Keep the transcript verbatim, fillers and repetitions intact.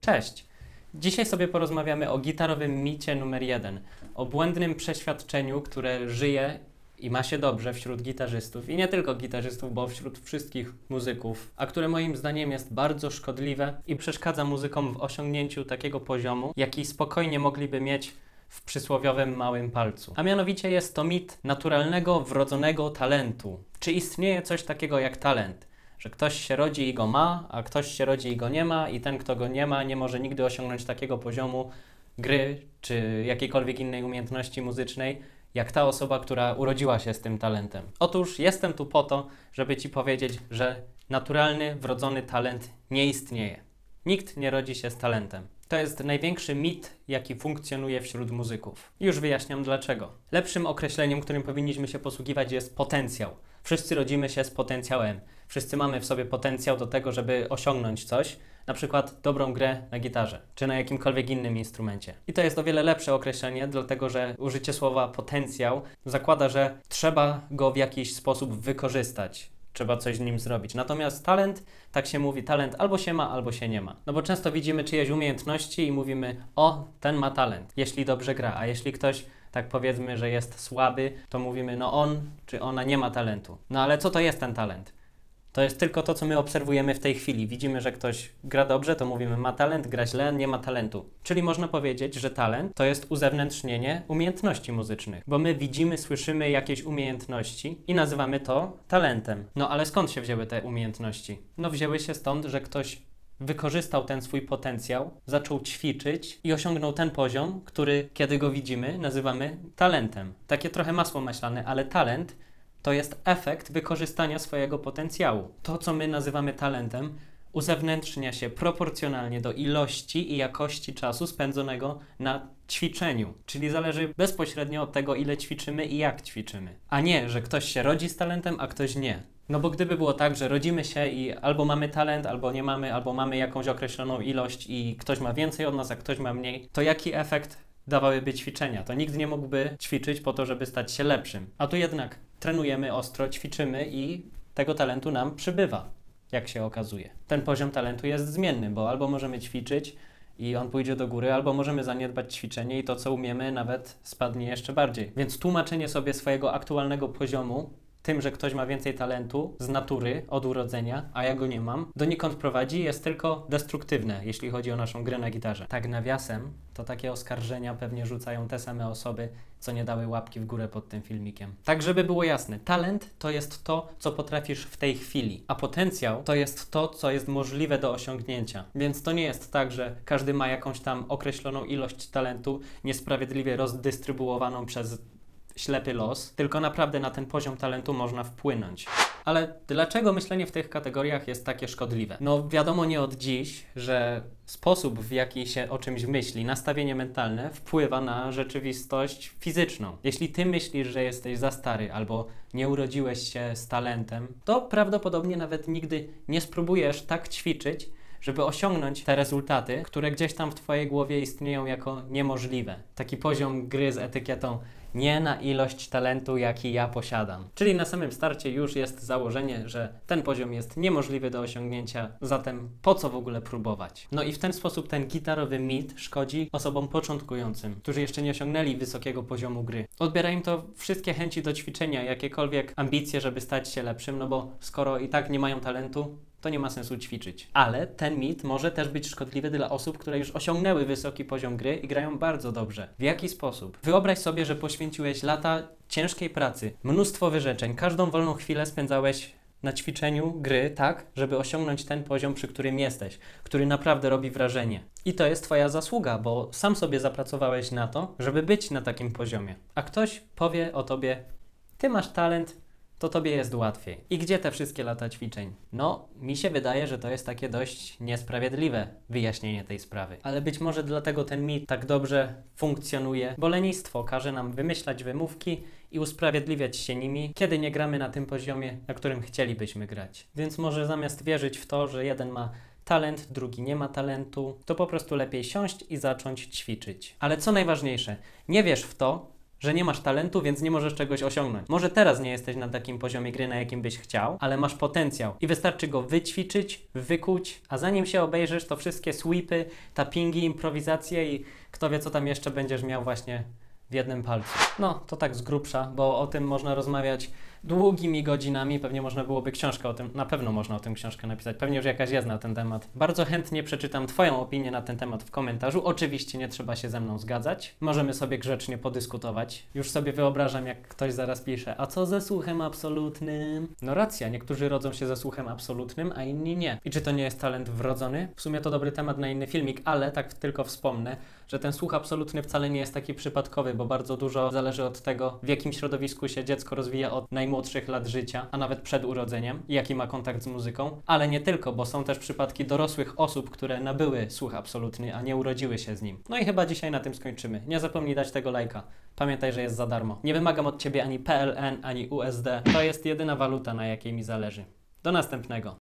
Cześć! Dzisiaj sobie porozmawiamy o gitarowym micie numer jeden, o błędnym przeświadczeniu, które żyje i ma się dobrze wśród gitarzystów i nie tylko gitarzystów, bo wśród wszystkich muzyków, a które moim zdaniem jest bardzo szkodliwe i przeszkadza muzykom w osiągnięciu takiego poziomu, jaki spokojnie mogliby mieć w przysłowiowym małym palcu. A mianowicie jest to mit naturalnego, wrodzonego talentu. Czy istnieje coś takiego jak talent? Że ktoś się rodzi i go ma, a ktoś się rodzi i go nie ma i ten, kto go nie ma, nie może nigdy osiągnąć takiego poziomu gry czy jakiejkolwiek innej umiejętności muzycznej, jak ta osoba, która urodziła się z tym talentem. Otóż jestem tu po to, żeby Ci powiedzieć, że naturalny, wrodzony talent nie istnieje. Nikt nie rodzi się z talentem. To jest największy mit, jaki funkcjonuje wśród muzyków. Już wyjaśniam dlaczego. Lepszym określeniem, którym powinniśmy się posługiwać, jest potencjał. Wszyscy rodzimy się z potencjałem. Wszyscy mamy w sobie potencjał do tego, żeby osiągnąć coś, na przykład dobrą grę na gitarze, czy na jakimkolwiek innym instrumencie. I to jest o wiele lepsze określenie, dlatego że użycie słowa potencjał zakłada, że trzeba go w jakiś sposób wykorzystać. Trzeba coś z nim zrobić. Natomiast talent, tak się mówi, talent albo się ma, albo się nie ma. No bo często widzimy czyjeś umiejętności i mówimy, o, ten ma talent, jeśli dobrze gra, a jeśli ktoś, tak powiedzmy, że jest słaby, to mówimy, no on czy ona nie ma talentu. No ale co to jest ten talent? To jest tylko to, co my obserwujemy w tej chwili. Widzimy, że ktoś gra dobrze, to mówimy, ma talent, gra źle, nie ma talentu. Czyli można powiedzieć, że talent to jest uzewnętrznienie umiejętności muzycznych. Bo my widzimy, słyszymy jakieś umiejętności i nazywamy to talentem. No ale skąd się wzięły te umiejętności? No wzięły się stąd, że ktoś wykorzystał ten swój potencjał, zaczął ćwiczyć i osiągnął ten poziom, który, kiedy go widzimy, nazywamy talentem. Takie trochę masło maślane, ale talent to jest efekt wykorzystania swojego potencjału. To, co my nazywamy talentem, uzewnętrznia się proporcjonalnie do ilości i jakości czasu spędzonego na ćwiczeniu. Czyli zależy bezpośrednio od tego, ile ćwiczymy i jak ćwiczymy. A nie, że ktoś się rodzi z talentem, a ktoś nie. No bo gdyby było tak, że rodzimy się i albo mamy talent, albo nie mamy, albo mamy jakąś określoną ilość i ktoś ma więcej od nas, a ktoś ma mniej, to jaki efekt dawałyby ćwiczenia? To nikt nie mógłby ćwiczyć po to, żeby stać się lepszym. A tu jednak trenujemy ostro, ćwiczymy i tego talentu nam przybywa, jak się okazuje. Ten poziom talentu jest zmienny, bo albo możemy ćwiczyć i on pójdzie do góry, albo możemy zaniedbać ćwiczenie i to, co umiemy, nawet spadnie jeszcze bardziej. Więc tłumaczenie sobie swojego aktualnego poziomu tym, że ktoś ma więcej talentu z natury, od urodzenia, a ja go nie mam, donikąd prowadzi, jest tylko destruktywne, jeśli chodzi o naszą grę na gitarze. Tak nawiasem, to takie oskarżenia pewnie rzucają te same osoby, co nie dały łapki w górę pod tym filmikiem. Tak, żeby było jasne, talent to jest to, co potrafisz w tej chwili, a potencjał to jest to, co jest możliwe do osiągnięcia. Więc to nie jest tak, że każdy ma jakąś tam określoną ilość talentu, niesprawiedliwie rozdystrybuowaną przez ślepy los, tylko naprawdę na ten poziom talentu można wpłynąć. Ale dlaczego myślenie w tych kategoriach jest takie szkodliwe? No wiadomo nie od dziś, że sposób, w jaki się o czymś myśli, nastawienie mentalne wpływa na rzeczywistość fizyczną. Jeśli ty myślisz, że jesteś za stary albo nie urodziłeś się z talentem, to prawdopodobnie nawet nigdy nie spróbujesz tak ćwiczyć, żeby osiągnąć te rezultaty, które gdzieś tam w twojej głowie istnieją jako niemożliwe. Taki poziom gry z etykietą nie na ilość talentu, jaki ja posiadam. Czyli na samym starcie już jest założenie, że ten poziom jest niemożliwy do osiągnięcia, zatem po co w ogóle próbować? No i w ten sposób ten gitarowy mit szkodzi osobom początkującym, którzy jeszcze nie osiągnęli wysokiego poziomu gry. Odbiera im to wszystkie chęci do ćwiczenia, jakiekolwiek ambicje, żeby stać się lepszym, no bo skoro i tak nie mają talentu, to nie ma sensu ćwiczyć. Ale ten mit może też być szkodliwy dla osób, które już osiągnęły wysoki poziom gry i grają bardzo dobrze. W jaki sposób? Wyobraź sobie, że poświęciłeś lata ciężkiej pracy, mnóstwo wyrzeczeń, każdą wolną chwilę spędzałeś na ćwiczeniu gry tak, żeby osiągnąć ten poziom, przy którym jesteś, który naprawdę robi wrażenie. I to jest twoja zasługa, bo sam sobie zapracowałeś na to, żeby być na takim poziomie. A ktoś powie o tobie, ty masz talent, to tobie jest łatwiej. I gdzie te wszystkie lata ćwiczeń? No, mi się wydaje, że to jest takie dość niesprawiedliwe wyjaśnienie tej sprawy. Ale być może dlatego ten mit tak dobrze funkcjonuje, bo lenistwo każe nam wymyślać wymówki i usprawiedliwiać się nimi, kiedy nie gramy na tym poziomie, na którym chcielibyśmy grać. Więc może zamiast wierzyć w to, że jeden ma talent, drugi nie ma talentu, to po prostu lepiej siąść i zacząć ćwiczyć. Ale co najważniejsze, nie wierz w to, że nie masz talentu, więc nie możesz czegoś osiągnąć. Może teraz nie jesteś na takim poziomie gry, na jakim byś chciał, ale masz potencjał i wystarczy go wyćwiczyć, wykuć, a zanim się obejrzysz, to wszystkie sweepy, tappingi, improwizacje i kto wie, co tam jeszcze będziesz miał właśnie w jednym palcu. No, to tak z grubsza, bo o tym można rozmawiać długimi godzinami, pewnie można byłoby książkę o tym, na pewno można o tym książkę napisać, pewnie już jakaś jest na ten temat. Bardzo chętnie przeczytam Twoją opinię na ten temat w komentarzu, oczywiście nie trzeba się ze mną zgadzać, możemy sobie grzecznie podyskutować. Już sobie wyobrażam, jak ktoś zaraz pisze, a co ze słuchem absolutnym? No racja, niektórzy rodzą się ze słuchem absolutnym, a inni nie. I czy to nie jest talent wrodzony? W sumie to dobry temat na inny filmik, ale tak tylko wspomnę, że ten słuch absolutny wcale nie jest taki przypadkowy, bo bardzo dużo zależy od tego, w jakim środowisku się dziecko rozwija od najmłodszych lat życia, a nawet przed urodzeniem, i jaki ma kontakt z muzyką, ale nie tylko, bo są też przypadki dorosłych osób, które nabyły słuch absolutny, a nie urodziły się z nim. No i chyba dzisiaj na tym skończymy. Nie zapomnij dać tego lajka. Pamiętaj, że jest za darmo. Nie wymagam od Ciebie ani P L N, ani U S D. To jest jedyna waluta, na jakiej mi zależy. Do następnego.